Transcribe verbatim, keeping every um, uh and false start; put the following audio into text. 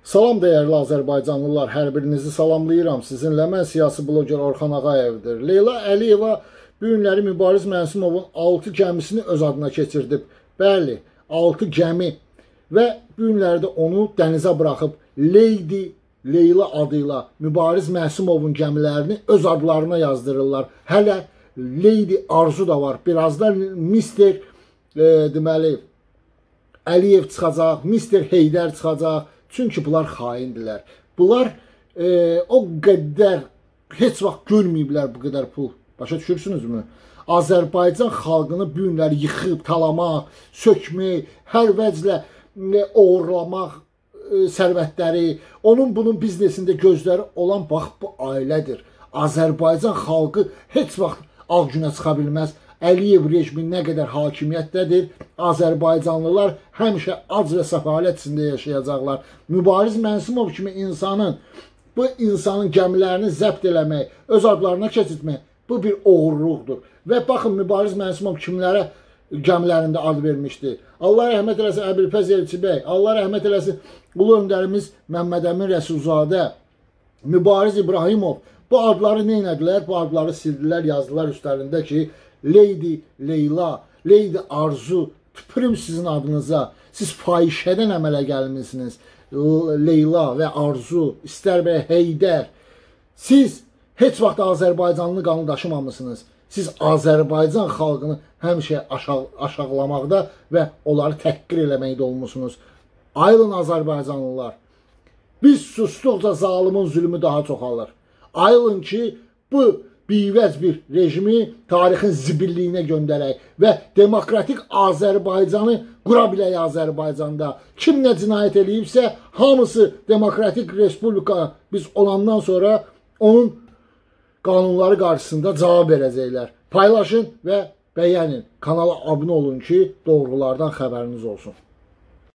Salam dəyərli Azərbaycanlılar, hər birinizi salamlayıram. Sizinlə mən siyasi bloger Orxan Ağayevdir. Leyla Əliyeva bu günləri Mübariz Mənsimovun altı gəmisini öz adına keçirdib. Bəli, altı gəmi və bu günlərdə onu dənizə buraxıb Leydi Leyla adıyla Mübariz Mənsimovun gəmilərini öz adlarına yazdırırlar. Hələ Leydi Arzu da var. Birazdan Mister e, deməli Əliyev çıxacaq, Mister Heydər çıxacaq. Çünki bunlar xaindirlər. Bunlar e, o qədər heç vaxt görməyiblər bu qədər pul. Başa düşürsünüzmü? Azərbaycan xalqını bu günləri yıxıb, talamaq, sökmək, hər vəclə e, oğurlamaq e, sərvətləri, onun bunun biznesində gözləri olan bax bu ailədir. Azərbaycan xalqı heç vaxt ağ günə çıxa bilməz. Əliyev rejimi nə qədər hakimiyyətdədir, Azərbaycanlılar həmişə ac və səfalət içində yaşayacaqlar. Mübariz Mənsimov kimi insanın, bu insanın gəmilərini zəbt eləmək, öz adlarına keçirtmək, bu bir oğurluqdur. Və baxın, Mübariz Mənsimov kimlərə gəmilərində ad vermişdi. Allah rəhmət eləsin Əbilfəz Elçibəy, Allah rəhmət eləsin Ulu Öndərimiz Məmməd Əmin Rəsulzadə, Mübariz İbrahimov. Bu adları nə etdilər? Bu adları sildilər, yazdılar üstlərində ki, Leydi Leyla, Leydi Arzu, tüpürüm sizin adınıza. Siz fahişədən əmələ gəlmişsiniz. Leyla və Arzu, istər və Heydər. Siz heç vaxt Azərbaycanlı qanı daşımamışsınız. Siz Azərbaycan xalqını həmişə aşağı, aşağılamaqda və onları təhqir eləməkdə olmuşsunuz. Ayılın Azərbaycanlılar. Biz sustuqca zalimin zülmü daha çoxalır. Ayılın ki, bu bivəz bir rejimi tarixin zibilliyinə göndərək və demokratik Azərbaycanı qura bilək Azərbaycanda. Kim nə cinayət eləyibsə, hamısı demokratik respublika biz olandan sonra onun qanunları qarşısında cavab verəcəklər. Paylaşın və bəyənin. Kanala abunə olun ki, doğrulardan xəbəriniz olsun.